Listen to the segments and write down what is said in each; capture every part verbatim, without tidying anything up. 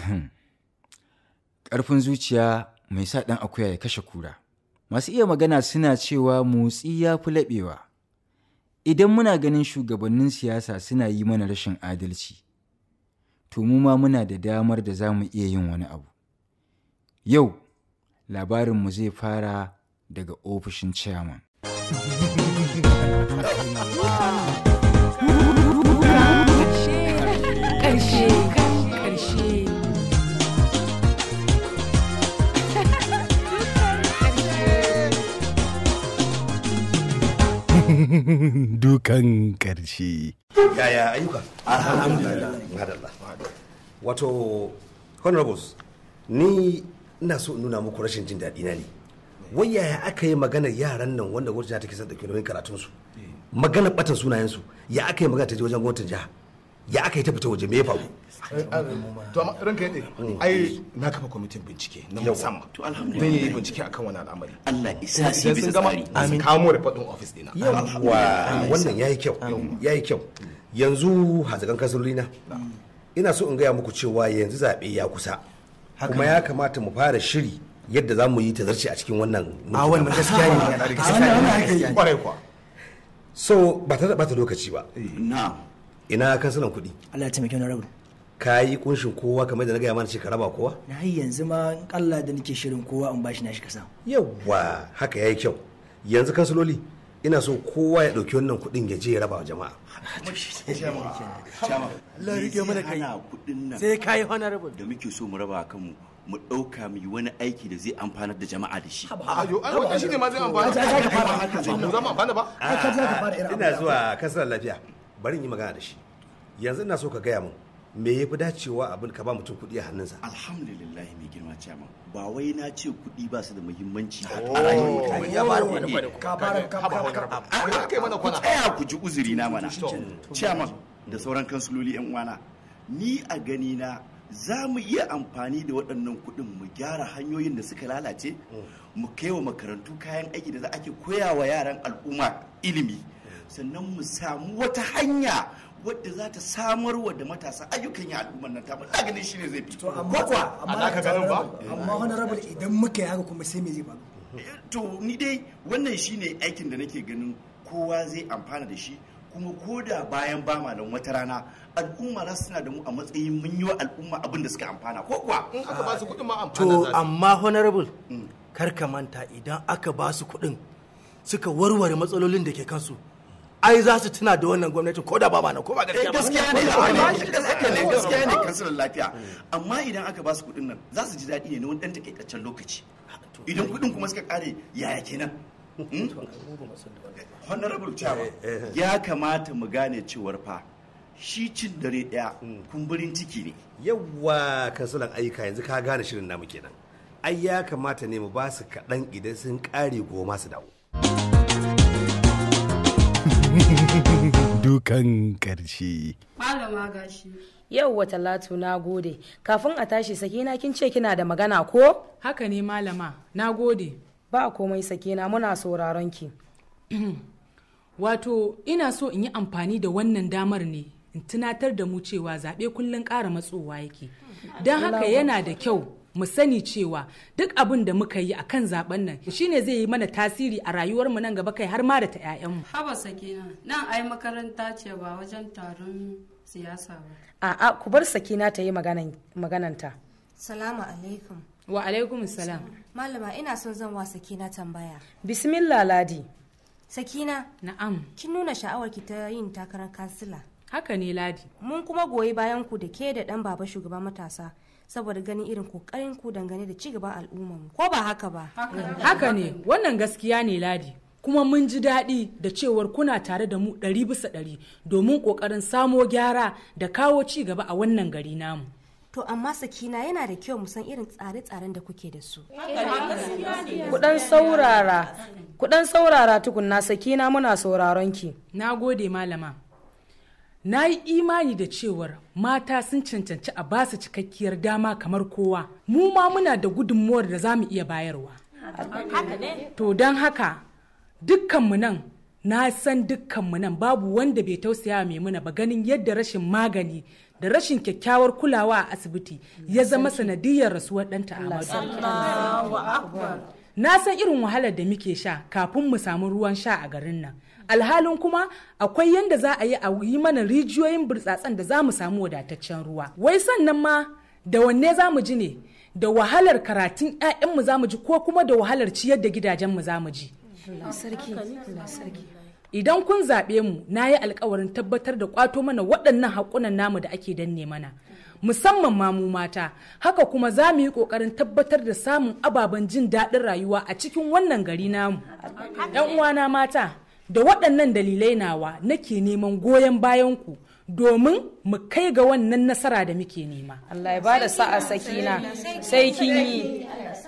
Ƙarfin zuciya mai sa ɗan akuya ya kashe kura. Masu iya magana suna cewa motsi ya fi laɓewa. Idan muna ganin shugabannin siyasa suna yi mana rashin adalci, to mu ma muna da damar da za mu iya yin wani abu. Yau, labarinmu zai fara daga ofishin chairman. Ƙarshe, ƙarshe. Dukan ƙarshe. Yaya ayyuka? Alhamdulillah. Madalla. Wato, honorables, ni ina so in nuna muku rashin jin daɗi na ne. Wai yaya aka yi maganar yaran nan wanda gwamnati ta kisa da nauyin karatunsu? Maganar batan sunayensu, ya aka yi magana ta je wajen gwamnatin jiha? Ya aka yi ta fita waje me ya faru? To amma ranka yade, ai na kafa kwamitin bincike na musamman. To alhamdulillah. Dan yi bincike akan wani al'amari. Allah isa si bisa tsari. Amin. Kawo report din office dina. Yawwa, wannan yayi kyau. Yayi kyau. Yanzu hazakan kasulli na. Ina so in gaya muku cewa yanzu zabe ya kusa. Kuma ya kamata mu fara shiri yadda za mu yi tazarci a cikin wannan. A wannan gaskiya ne. Gaskiya ne. Kwarai kwa. So ba ta da bata lokaci ba. Na. Ina kansulan kuɗi. Allah ya taimake wani rabu. Ka yi kunshin kowa kamar da na gaya mana ce ka raba kowa? Na yi yanzu ma Allah da nake shirin kowa in bashi nashi kasa. Yawwa, haka yayi kyau. Yanzu kansuloli ina so kowa ya ɗauki wannan kuɗin ya je ya raba wa jama'a. Allah rike mana kai. Kudin nan. Sai kai honorable. Da muke so mu raba kanmu mu ɗauka mu yi wani aiki da zai amfanar da jama'a da shi. Ayo, ai wannan shine ma zai amfana. Za ka fara haka. Mu zama amfana ba? Ina zuwa kansulan lafiya. Bari in yi magana da shi. Yanzu ina so ka gaya min me yafi dacewa abin ka ba mutum kuɗi a hannunsa. Alhamdulillah mai girma chairman. Ba wai na ce kuɗi ba su da muhimmanci a rayuwar ya fara wani bane ka fara ka fara kai mana kwana. Tsaya ku ji uzuri na mana. Chairman da sauran kansuloli yan uwana. Ni a gani na za mu iya amfani da waɗannan kuɗin mu gyara hanyoyin da suka lalace, mu kai wa makarantu kayan aiki da za ake koya wa yaran al'umma ilimi, sannan mu samu wata hanya wadda za ta samar wa da matasa ayyukan ya al'ummar nan tamu. Na ganin shi ne zai fito. Amma kuwa, amma ka ganin ba? Amma honorable idan muka yi haka kuma sai me zai faru? To ni dai wannan shine aikin da nake ganin kowa zai amfana da shi, kuma ko da bayan ba ma nan wata rana al'umma za su suna da mu a matsayin mun yi wa al'umma abin da suka amfana ko kuwa in aka ba su kuɗin ma amfana. To amma honorable kar ka manta idan aka ba su kuɗin suka warware matsalolin da ke kansu, ai za su tuna da wannan gwamnatin ko da ba ma nan ko ba gaskiya ba. Gaskiya ne, gaskiya ne kansulan lafiya. Amma idan aka ba su kuɗin nan za su ji daɗi ne na wani ɗan takaitaccen lokaci. Idan kuɗin kuma suka ƙare yaya kenan? Honorable Chairman, ya kamata mu gane cewar fa shi cin dare ɗaya kumburin ciki ne. Yawwa kansulan ayyuka yanzu ka gane shirin namu kenan. Ai ya kamata ne mu ba su kaɗan idan sun ƙare goma su dawo. Dukan ƙarshe. Malama gashi. Yauwa Talatu, na gode. Kafin a tashi Sakina kin ce kina da magana ko? Haka ne malama, na gode. Ba komai Sakina, muna sauraron ki. Wato ina so in yi amfani da wannan damar ne in tunatar da mu cewa zaɓe kullum ƙara matsowa yake. Don haka yana da kyau mu sani cewa duk abin da muka yi akan zaben nan shine zai yi mana tasiri a rayuwarmu nan gaba kai har ma da ta 'ya'yanmu. Haba Sakina, nan ai makaranta ce ba wajen taron siyasa ba. A'a, ku bar Sakina ta yi magananta. Salamu alaikum. Wa alaikum salam. Malama ina son zan wa Sakina tambaya. Bismillah Ladi. Sakina. Na'am. Kin nuna sha'awar ki ta yin takarar kansila. Haka ne Ladi. Mun kuma goyi bayan ku da ke da dan baba shugaban matasa saboda ganin irin kokarin ku dangane da cigaban al'ummar mu. Ko ba haka ba? Haka ne, wannan gaskiya ne Ladi. Kuma mun ji daɗi da cewar kuna tare da mu ɗari bisa ɗari domin ƙoƙarin samo gyara da kawo ci gaba a wannan gari namu. To amma Sakina yana da kyau mu san irin tsare-tsaren da kuke da su. Kudan saurara, kudan saurara tukunna Sakina muna sauraron ki. Na gode malama. Na yi imani da cewar mata sun cancanci a basu cikakkiyar dama kamar kowa. Mu ma muna da gudunmuwar da za mu iya bayarwa. To don haka dukkanmu nan na san dukkanmu nan babu wanda bai tausaya mai muna ba ganin yadda rashin magani da rashin kyakkyawar kulawa a asibiti ya zama sanadiyar rasuwar ɗanta Ahmadu. Na san irin wahalar da muke sha kafin mu samu ruwan sha a garin nan. Alhalin kuma akwai yanda za a yi a yi mana rijiyoyin burtsatsen da za mu samu wadataccen ruwa. Wai sannan ma da wanne za mu ji ne? Da wahalar karatun 'ya'yanmu za mu ji ko kuma da wahalar ciyar da gidajenmu za mu ji? Idan kun zaɓe mu, na yi alkawarin tabbatar da ƙwato mana waɗannan haƙunan namu da ake danne mana. Musamman ma mu mata, haka kuma za mu yi ƙoƙarin tabbatar da samun ababen jin daɗin rayuwa a cikin wannan gari namu. 'Yan uwana mata, da waɗannan dalilai nawa nake neman goyon bayan ku domin mu kai ga wannan nasara da muke nema. Allah ya bada sa'a sakina sai kin yi.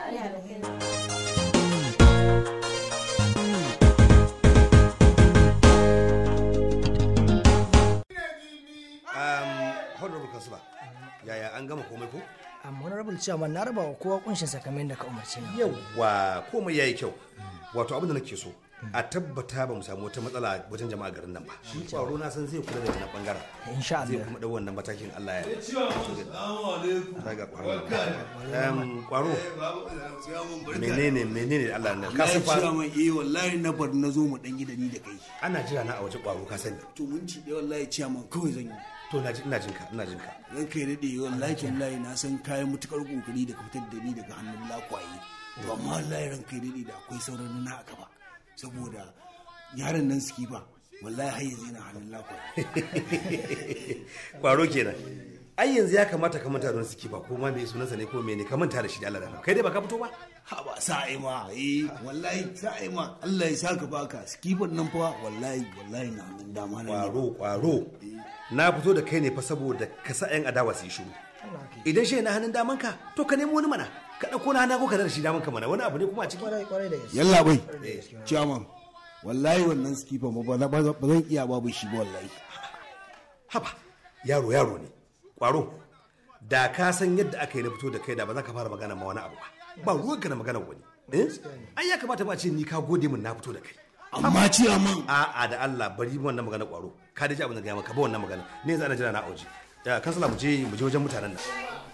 Honorable Kansila, yaya an gama komai ko? Amma honorable chairman na raba wa kowa kunshin sakamakon da ka umarce ni. Yawwa komai yayi kyau. Wato abin da nake so a tabbata ba mu samu wata matsala wajen jama'a garin nan ba. Shi kwaro na san zai kula da wannan bangaren. Insha Allah. Zai kuma dau wannan matakin Allah ya. Daga kwaro. Um kwaro. Menene menene Allah ne? Ka san fa mai eh wallahi na bar na zo mu dan gida ni da kai. Ana jira na a waje kwaro ka sani. To mun ci dai wallahi ciyaman kawai zan yi. To na ina jinka ina jinka. Ran kai dade wallahi wallahi na san kayan mutukar kokari da ka fitar da ni daga hannun lakwaye. To amma wallahi ran kai dade da akwai sauran na aka ba. Saboda yaron nan suke ba wallahi har yanzu yana halin lafiya. Kwaro kenan ai yanzu ya kamata ka manta don suke ba ko ma me sunansa ne ko mene ka manta da shi da Allah da kai dai baka fito ba ha ba sa'i ma eh wallahi sa'i ma Allah ya saka baka skifan nan fa wallahi wallahi na nan dama na kwaro kwaro na fito da kai ne fa saboda ka sa yan adawa su yi shiru idan shi na hannun daman ka to ka nemo wani mana ka dauko na hana ko ka da shi daman ka mana wani abu ne kuma a ciki yalla bai chairman wallahi wannan skifan ba zan iya babu shi ba wallahi haba yaro yaro ne kwaro da ka san yadda aka yi na fito da kai da ba za ka fara magana ma wani abu ba ba ruwan ka na magana wani eh ai ya kamata ba ce ni ka gode min na fito da kai amma chairman a'a da Allah bari wannan magana kwaro ka da ji abin da ga maka ba wannan magana ne yanzu ana jira na auji ya kansala mu je mu je wajen mutanen nan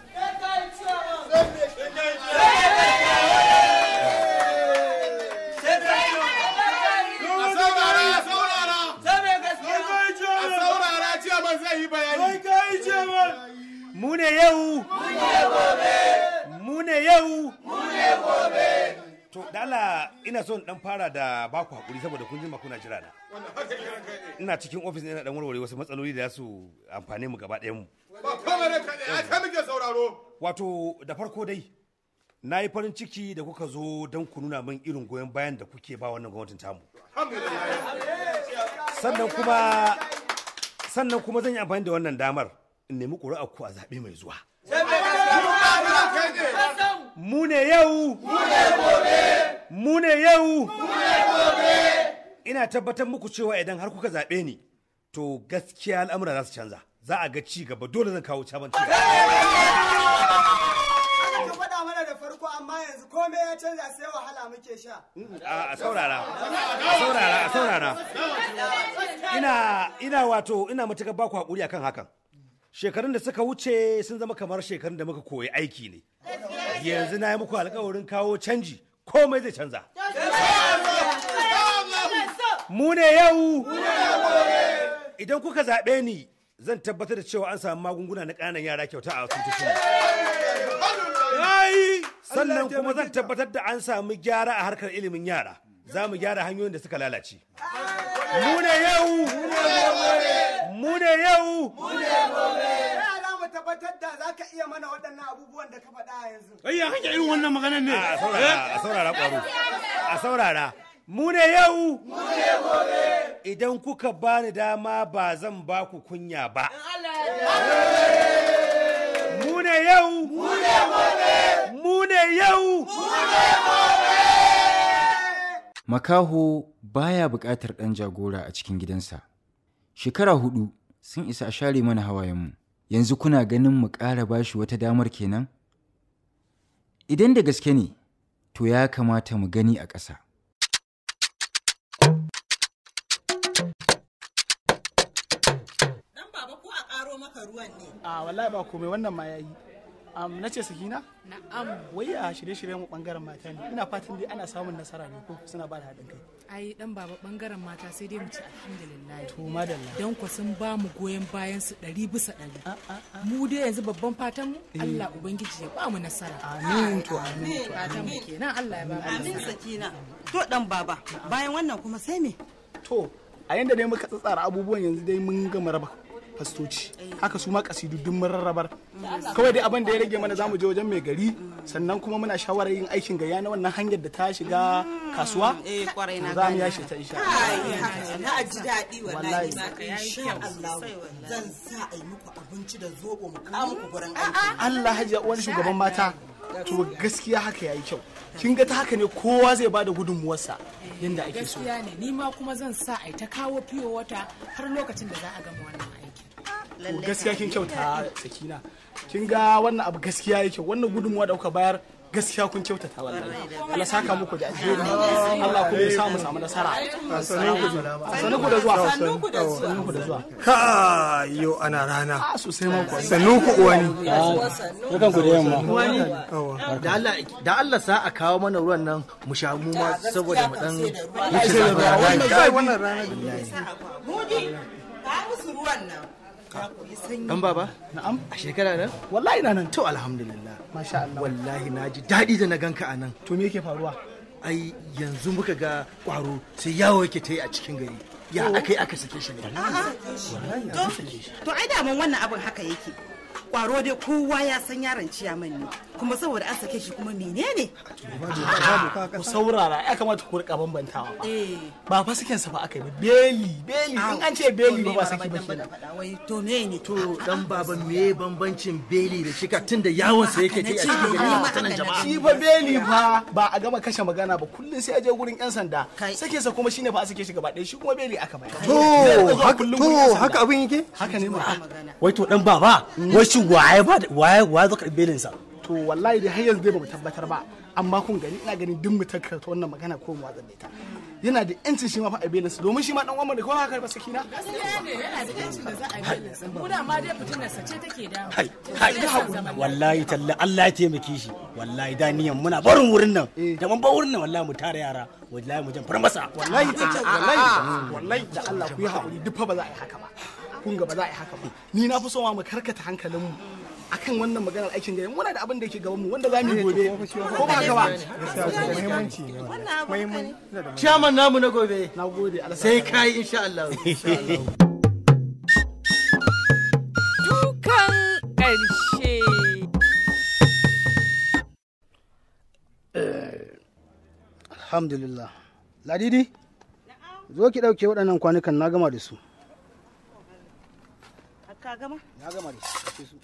mu ne yau mu ne yau to da Allah ina son dan fara da baku hakuri saboda kun jima kuna jira na ina cikin office ne ina dan warware wasu matsaloli da su amfane mu gaba ɗayan mu ba komai ne kai ai kai muke sauraro wato da farko dai na yi farin ciki da kuka zo don ku nuna min irin goyon bayan da kuke ba wannan gwamnatin tamu sannan kuma sannan kuma zan yi amfani da wannan damar in nemi ƙuri'ar ku a zaɓe mai zuwa. Mu ne yau! Mu ne yau! Ina tabbatar muku cewa idan har kuka zaɓe ni, to gaskiya al'amura za su canza. Za a ga ci gaba dole zan kawo sabon ci gaba. Ka faɗa mana da farko amma yanzu komai ya canza sai wahala muke sha. A saurara, a saurara, a saurara. Ina ina wato ina matuƙar baku haƙuri akan hakan. Shekarun da suka wuce sun zama kamar shekarun da muka koyi aiki ne. Yanzu na yi muku alkawarin kawo canji, komai zai canza. Mu ne yau! Idan kuka zaɓe ni, zan tabbatar da cewa an samu magunguna na ƙananan yara kyauta a asibitocin. Sannan kuma zan tabbatar da an samu gyara a harkar ilimin yara. Za mu gyara hanyoyin da suka lalace. Mu ne yau! Mu ne yau! tabbatar da za ka iya mana waɗannan abubuwan da ka faɗa yanzu. Ai ya kake yin wannan maganar ne? A saurara, a saurara ƙwaro. A saurara. Mu ne yau? Mu ne gobe. Idan kuka bani dama ba zan ba ku kunya ba. Mu ne yau? Mu ne gobe. Mu ne yau? Mu ne gobe. Makaho baya buƙatar ɗan jagora a cikin gidansa. Shekara hudu sun isa a share mana hawayenmu. Yanzu kuna ganin mu ƙara bashi wata damar kenan? Idan da gaske ne, to ya kamata mu gani a ƙasa. Dan baba ko a ƙaro maka ruwan ne? a wallahi ba komai wannan ma yayi um, na ce sakina na'am wai a shirye-shiryen mu bangaren mata ne ina fatan dai ana samun nasara ne ko suna ba da haɗin kai ai dan baba bangaren mata sai dai mu ci alhamdulillah to madalla dan ku sun ba mu goyen bayan su ɗari bisa ɗari mu dai yanzu babban fatan mu Allah ubangiji ya ba mu nasara amin to amin fatan mu kenan Allah ya ba mu amin sakina to dan baba bayan wannan kuma sai me to a yanda dai muka tsatsara abubuwan yanzu dai mun gama raba fastoci haka su ma kasidu duk mun rarrabar kawai dai abin da ya rage mana zamu je wajen mai gari sannan kuma muna shawarar yin aikin gayya na wannan hanyar da ta shiga kasuwa eh kwarai na za mu yashe ta insha Allah na ji daɗi wallahi ma ka insha Allah zan sa a yi muku abinci da zobo mu kawo muku gurin aiki Allah hajiya wani shugaban mata to gaskiya haka yayi kyau kin ga ta haka ne kowa zai bada gudunmuwarsa yanda ake so gaskiya ne ni ma kuma zan sa ai ta kawo fiyo wata har lokacin da za a gama wannan aiki to gaskiya kin kyauta sakina kin ga wannan abu gaskiya yake wannan gudunmuwa da kuka bayar gaskiya kun kyautata wallahi Allah saka muku da alheri Allah kuma ya sa mu samu nasara sannu ku da zuwa sannu ku da zuwa ka yo ana rana a sosai ma ku sannu ku uwani kan ku da yamma uwani da Allah da Allah sa a kawo mana ruwan nan mu sha mu ma saboda mu dan wannan rana mudi ba musu ruwan nan dan baba na'am a shekara nan wallahi na nan to alhamdulillah masha Allah wallahi na ji daɗi da na ganka a nan to me yake faruwa ai yanzu muka ga kwaro sai yawo yake ta yi a cikin gari ya aka yi aka sake shi ne to ai daman wannan abin haka yake kwaro dai kowa ya san yaron ciyaman ne kuma saboda an sake shi kuma menene ku saurara ya kamata ku rika bambantawa ba ba fa sakin sa ba aka yi beli beli in an ce beli ba ba saki ba kenan wai to me ne to dan baba me bambancin beli da shika tunda yawon sa yake ta a cikin gari mutanen jama'a shi fa beli fa ba a gama kashe magana ba kullun sai a je gurin yan sanda sake sa kuma shine fa a sake shi gaba ɗaya shi kuma beli aka bayar to haka abin yake haka ne ma wai to dan baba wai shi waye ba waye waye zo karbelin sa to wallahi dai har yanzu dai bamu tabbatar ba amma kun gani ina ganin duk mu takarta wannan magana ko mu wazan ta yana da yancin shi ma fa a belin sa domin shi ma dan uwan da kowa haka ba sakina gaskiya ne yana da yancin da za a belin sa mu da ma dai fitinar sa ce take da hai hai wallahi talla Allah ya taimake shi wallahi da niyan muna barin wurin nan da mun ba wurin nan wallahi mu tare yara wallahi mu jan farmasa wallahi wallahi wallahi da Allah ku yi haƙuri duk fa ba za a yi haka ba kun ga ba za a yi haka ba ni na fi so ma mu karkata hankalinmu akan wannan maganar aikin gari muna da abin da yake gaban mu wanda za mu yi gobe ko ba haka ba muhimmanci ne wannan ciyaman namu na gobe na gode Allah sai kai insha Allah dukan ƙarshe alhamdulillah ladidi zo ki dauke waɗannan kwanukan na gama da su ka gama na gama da su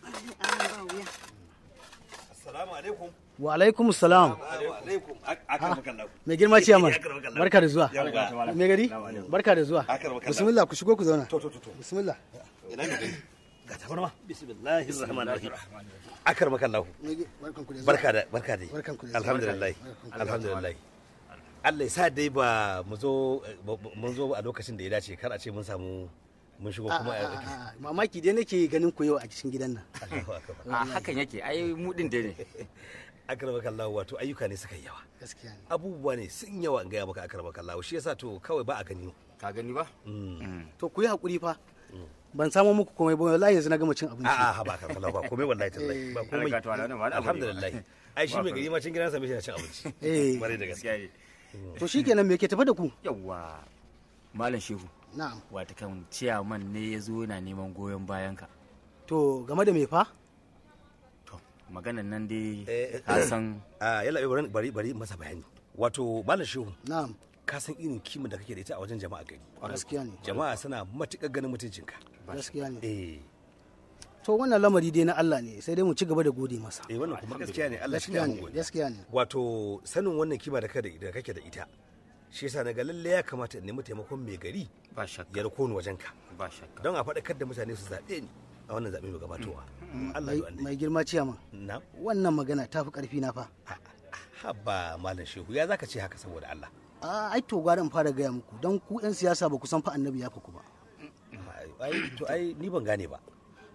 assalamu alaikum wa alaikum salam alaikum akramakallahu mai girma ciyaman barka da zuwa mai gari barka da zuwa bismillah ku shigo ku zauna to to to bismillah ina ne ga tabarma bismillahir rahmanir rahim akramakallahu barka da barka dai alhamdulillah alhamdulillah Allah ya sa dai ba mu zo mun zo a lokacin da ya dace kar a ce mun samu mun shigo kuma mamaki dai nake ganin ku yau a cikin gidan nan a hakan yake ai mu din dai ne akramakallahu wato ayyuka ne suka yi yawa gaskiya ne abubuwa ne sun yawa in gaya maka akramakallahu shi yasa to kawai ba a gani ka gani ba to ku yi hakuri fa ban samu muku komai ba wallahi yanzu na gama cin abinci a'a ba akramakallahu ba komai wallahi tallahi ba komai alhamdulillah ai shi mai gari ma cin gidansa mai cin abinci eh bare da gaskiya to shikenan me ke tafi da ku yawa malam shehu na'am wata kan ciyaman ne ya zo yana neman goyon bayan ka to game da me fa to maganan nan dai ka san a yalla bari bari masa bayani wato malam shehu na'am ka san irin kima da kake da ita a wajen jama'a gari gaskiya ne jama'a suna matukar ganin mutuncinka gaskiya ne eh to wannan lamari dai na Allah ne sai dai mu ci gaba da gode masa eh wannan kuma gaskiya ne Allah shi ne mun gode gaskiya ne wato sanin wannan kima da kake da kake da ita shi yasa na ga lalle ya kamata in nemi taimakon mai gari ba shakka ya rako ni wajen ka ba shakka don a faɗakar da mutane su zaɓe ni a wannan zaɓe mai gabatowa Allah ya mai girma ciyama na wannan magana ta fi ƙarfi na fa haba malam shehu ya zaka ce haka saboda Allah a ai to gwara in fara gaya muku don ku yan siyasa ba ku san fa annabi ya fi ku ba ai to ai ni ban gane ba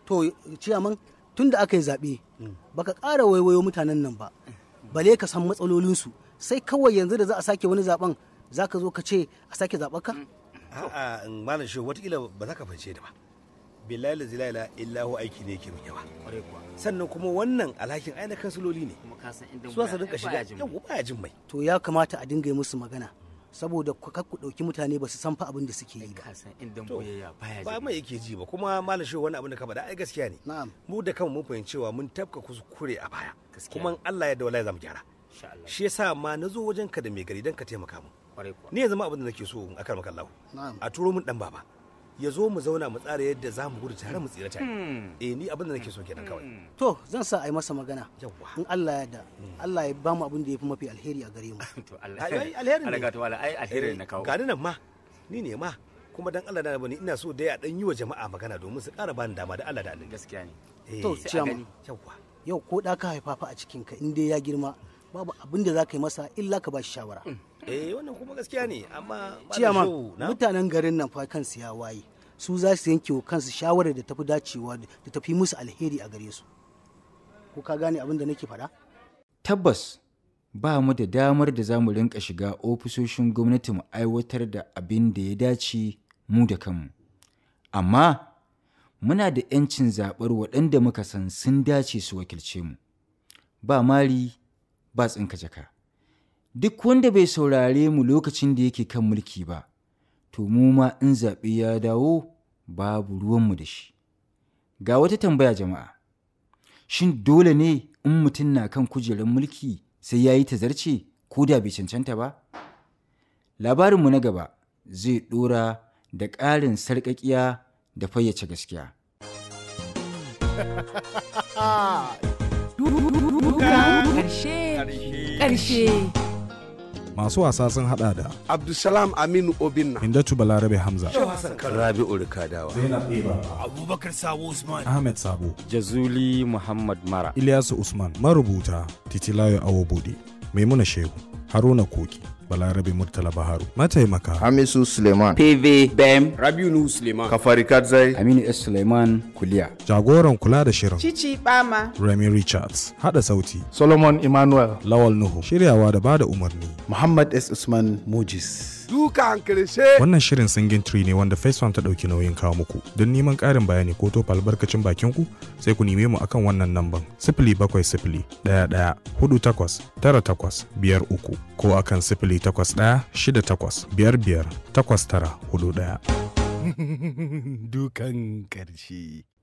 to ciyaman tun da aka yi zaɓe baka ƙara waiwayo mutanen nan ba bale ka san matsalolinsu sai kawai yanzu da za a sake wani zaben za ka zo ka ce a sake zaɓen ka? A'a malam shi watakila ba za ka fahimce da ba. Billahi la ilaha illahu aiki ne yake min yawa. Sannan kuma wannan alhakin ai na kansuloli ne. Su za su rinka shiga yau baya jin mai. To ya kamata a dinga yi musu magana. Saboda ku ɗauki mutane ba su san fa abin da suke yi ba. Ba mai yake ji ba kuma malam shi wani abin da ka faɗa ai gaskiya ne. Mu da kanmu mun fahimci cewa mun tafka kuskure a baya. Kuma Allah ya da wallahi zamu gyara. Shi yasa ma na zo wajen ka da mai gari don ka taimaka mu. Ni yanzu ma abin da nake so in akar maka Allah. A turo mun dan baba. Ya zo mu zauna mu tsara yadda za mu gudu tare mu tsira tare. Eh ni abin da nake so kenan kawai. To zan sa a yi masa magana. In Allah ya da Allah ya ba mu abin da ya fi mafi alheri a gare mu. To Allah alheri ne. To wala ai alheri ne kawo. Gani nan ma ni ne ma kuma dan Allah da bani ina so da ya dan yi wa jama'a magana domin su ƙara bani dama da Allah da Allah. Gaskiya ne. To ciyama yau ko da ka haifa fa a cikin ka in dai ya girma babu abin da za ka yi masa illa ka ba shi shawara. Eh wannan kuma gaskiya ne amma ciyama mutanen garin nan fa kansu ya waye su za su yanke wa kansu shawarar da tafi dacewa da tafi musu alheri a gare su. Ko ka gane abin da nake faɗa? Tabbas ba mu da damar da za mu rinka shiga ofisoshin gwamnati mu aiwatar da abin da ya dace mu da kanmu. Amma muna da 'yancin zaɓar waɗanda muka san sun dace su wakilce mu. Ba mari ba tsinka jaka. Duk wanda bai saurare mu lokacin da yake kan mulki ba, to mu ma in zaɓe ya dawo babu ruwanmu da shi. Ga wata tambaya jama'a, shin dole ne in mutum na kan kujerar mulki sai ya yi tazarce ko da bai cancanta ba? Labarinmu na gaba zai ɗora da ƙarin sarƙaƙiya da fayyace gaskiya. Ƙarshe ƙarshe masu wasa sun hada da Abdulsalam Aminu Obinna, Hindatu Balarabe Hamza, Rabi'u Rikadawa, Abubakar Sabo Usman, Ahmed Sabo, Jazuli Muhammad Mara, Ilyasu Usman, marubuta Titilayo Awobode, Maimuna Shehu, Haruna Koki, Balarabe Murtala Baharu, mataimaka Hamisu Suleiman, P V Bem, Rabiu Nuhu Suleiman, Kafari Kadzai, Aminu S. Suleiman Kuliya. Jagoran kula da shirin Cici Bama, Remy Richards, hada sauti Solomon Emmanuel, Lawal Nuhu, shiryawa da bada umarni Muhammad S. Usman Mujis. Duka hankalinse. Wannan shirin Singing Tree ne wanda Faceone ta dauki nauyin kawo muku. Don neman ƙarin bayani ko tofa albarkacin bakin ku sai ku neme mu akan wannan namban sifili bakwai sifili ɗaya ɗaya hudu takwas tara takwas biyar uku ko akan sifili takwas ɗaya shida takwas biyar biyar takwas tara hudu ɗaya. Dukan ƙarshe.